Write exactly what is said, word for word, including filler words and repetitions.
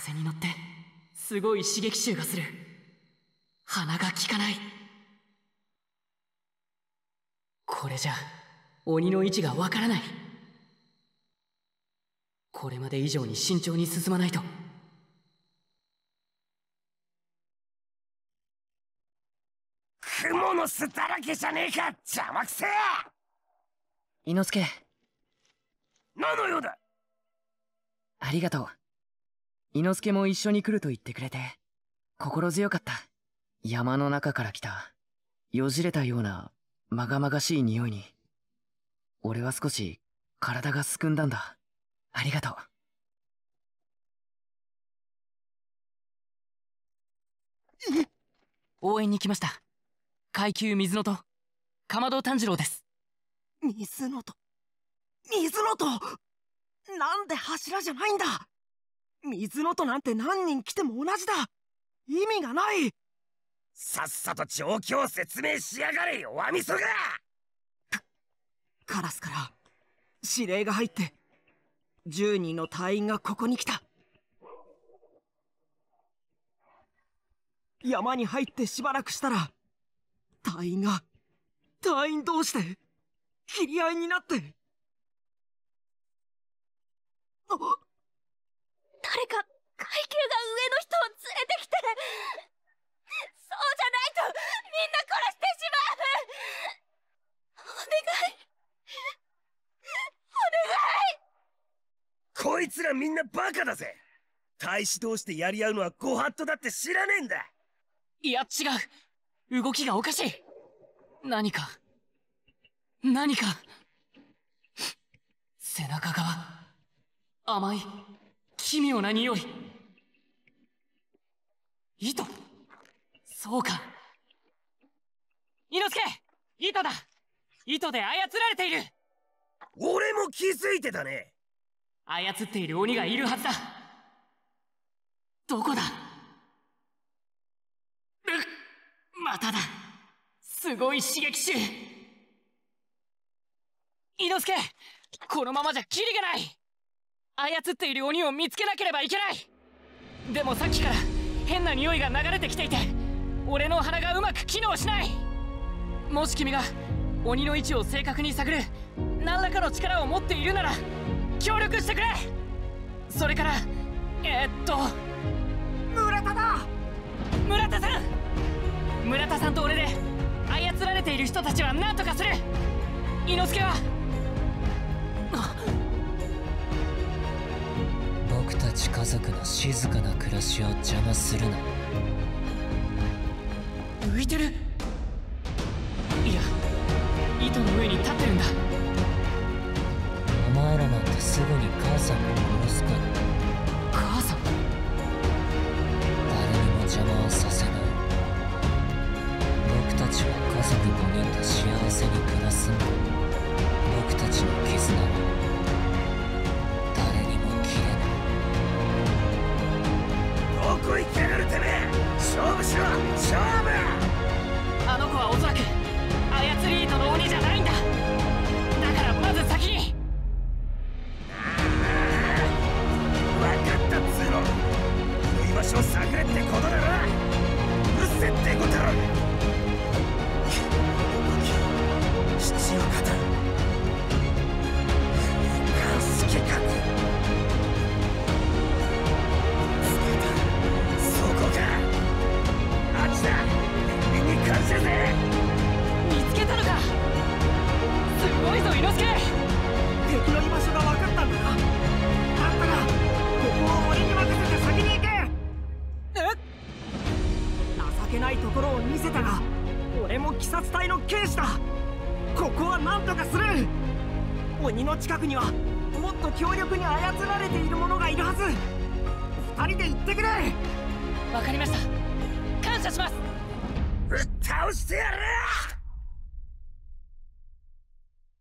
風に乗ってすごい刺激臭がする。鼻が利かない。これじゃ鬼の位置がわからない。これまで以上に慎重に進まないと。 蜘蛛の巣だらけじゃねえか、邪魔くせえ。 伊之助、 何の用だ。 ありがとう。伊之助も一緒に来ると言ってくれて心強かった。山の中から来たよじれたようなまがまがしい匂いに俺は少し体がすくんだんだ。ありがとう。応援に来ました。階級水のとかまど炭治郎です。 水のと水のとなんで柱じゃないんだ。水のとなんて何人来ても同じだ。意味がない。 さっさと状況を説明しやがれ、弱みそが。 カラスから指令が入ってじゅうにんの隊員がここに来た。山に入ってしばらくしたら隊員が隊員同士で切り合いになって。あっ、 誰か階級が上の人を連れてきて。そうじゃないとみんな殺してしまう。お願いお願い。 こいつらみんなバカだぜ。大使同士でやり合うのはご法度だって知らねえんだ。 いや違う、動きがおかしい。何か何か背中側甘い奇妙な匂い。糸、そうか。伊之助、糸だ。糸で操られている。 俺も気づいてたね。 操っている鬼がいるはずだ。どこだ。うっ、まただ。すごい刺激臭。伊之助、このままじゃキリがない。操っている鬼を見つけなければいけない。でもさっきから変な匂いが流れてきていて俺の鼻がうまく機能しない。もし君が鬼の位置を正確に探る何らかの力を持っているなら協力してくれ。それからえー、っと村田だ。 村田さん村田さんと俺で操られている人たちは何とかする。伊之助は僕たち家族の静かな暮らしを邪魔するな。 浮いてる。いや、糸の上に立ってるんだ。 お前らなんてすぐに母さんを殺すから。 母さん？ 誰にも邪魔をさせない。僕たちは家族ごにんと幸せに暮らすんだ。僕たちの絆は誰にも消えない。 どこ行きやがるてめえ。勝負しろ、勝負。 あの子はおそらく操り糸の鬼じゃないんだ。だからまず先に。 分かったっつうの。居場所を探れってことだな。うるせってことだろ。七の肩勘助か。 見つけたのか。すごいぞ伊之助。 敵の居場所が分かったんだな。だったらここを俺に任せて先に行け。 え？ 情けないところを見せたが俺も鬼殺隊の剣士だ。ここは何とかする。鬼の近くにはもっと強力に操られている者がいるはず。二人で行ってくれ。 わかりました。感謝します。 ぶっ倒してやる。